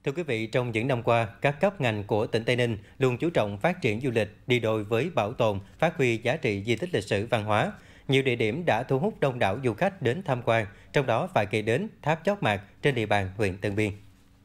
Thưa quý vị, trong những năm qua, các cấp ngành của tỉnh Tây Ninh luôn chú trọng phát triển du lịch đi đôi với bảo tồn, phát huy giá trị di tích lịch sử văn hóa. Nhiều địa điểm đã thu hút đông đảo du khách đến tham quan, trong đó phải kể đến Tháp Chót Mạc trên địa bàn huyện Tân Biên.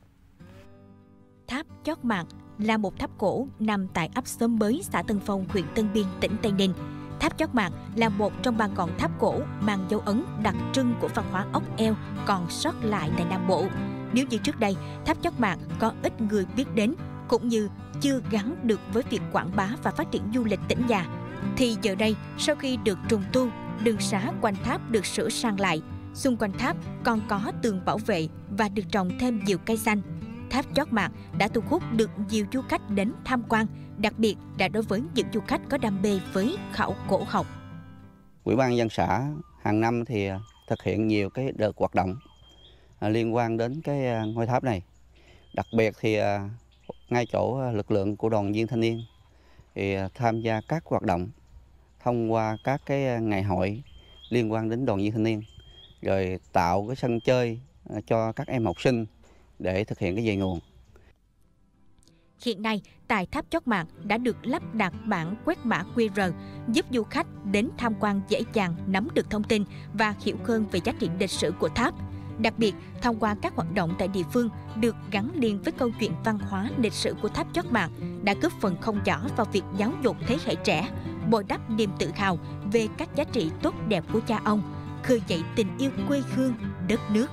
Tháp Chót Mạc là một tháp cổ nằm tại ấp Xóm Mới, xã Tân Phong, huyện Tân Biên, tỉnh Tây Ninh. Tháp Chót Mạc là một trong ba ngọn tháp cổ mang dấu ấn đặc trưng của văn hóa ốc eo còn sót lại tại Nam Bộ. Nếu như trước đây, Tháp Chót Mạc có ít người biết đến, cũng như chưa gắn được với việc quảng bá và phát triển du lịch tỉnh nhà, thì giờ đây, sau khi được trùng tu, đường xá quanh tháp được sửa sang lại, xung quanh tháp còn có tường bảo vệ và được trồng thêm nhiều cây xanh. Tháp Chót Mạc đã thu hút được nhiều du khách đến tham quan, đặc biệt là đối với những du khách có đam mê với khảo cổ học. Ủy ban nhân dân xã hàng năm thì thực hiện nhiều cái đợt hoạt động liên quan đến cái ngôi tháp này. Đặc biệt thì ngay chỗ lực lượng của đoàn viên thanh niên thì tham gia các hoạt động thông qua các cái ngày hội liên quan đến đoàn viên thanh niên, rồi tạo cái sân chơi cho các em học sinh để thực hiện cái về nguồn. Hiện nay, tại Tháp Chót Mạc đã được lắp đặt bảng quét mã QR, giúp du khách đến tham quan dễ dàng nắm được thông tin và hiểu hơn về giá trị lịch sử của tháp. Đặc biệt, thông qua các hoạt động tại địa phương được gắn liền với câu chuyện văn hóa lịch sử của Tháp Chót Mạc đã góp phần không nhỏ vào việc giáo dục thế hệ trẻ, bồi đắp niềm tự hào về các giá trị tốt đẹp của cha ông, khơi dậy tình yêu quê hương, đất nước.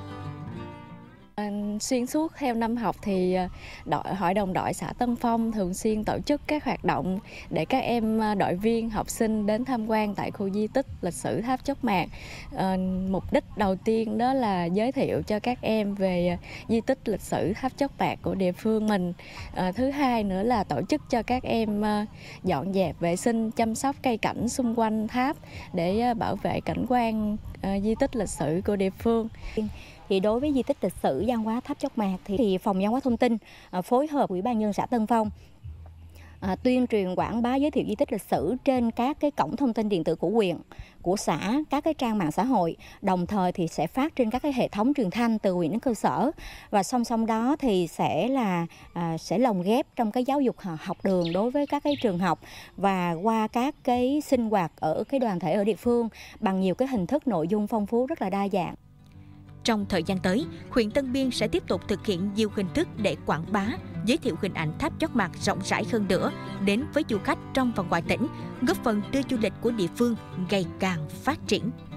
Xuyên suốt theo năm học thì Hội đồng đội xã Tân Phong thường xuyên tổ chức các hoạt động để các em đội viên học sinh đến tham quan tại khu di tích lịch sử Tháp Chót Mạc. Mục đích đầu tiên đó là giới thiệu cho các em về di tích lịch sử Tháp Chót Mạc của địa phương mình. Thứ hai nữa là tổ chức cho các em dọn dẹp vệ sinh, chăm sóc cây cảnh xung quanh tháp để bảo vệ cảnh quan di tích lịch sử của địa phương. Thì đối với di tích lịch sử văn hóa Tháp Chót Mạc thì Phòng Văn hóa Thông tin phối hợp Ủy ban nhân dân xã Tân Phong tuyên truyền quảng bá giới thiệu di tích lịch sử trên các cái cổng thông tin điện tử của huyện, của xã, các cái trang mạng xã hội, đồng thời thì sẽ phát trên các cái hệ thống truyền thanh từ huyện đến cơ sở, và song song đó thì sẽ lồng ghép trong cái giáo dục học đường đối với các cái trường học và qua các cái sinh hoạt ở cái đoàn thể ở địa phương bằng nhiều cái hình thức nội dung phong phú rất là đa dạng. Trong thời gian tới, huyện Tân Biên sẽ tiếp tục thực hiện nhiều hình thức để quảng bá, giới thiệu hình ảnh Tháp Chót Mạc rộng rãi hơn nữa đến với du khách trong và ngoài tỉnh, góp phần đưa du lịch của địa phương ngày càng phát triển.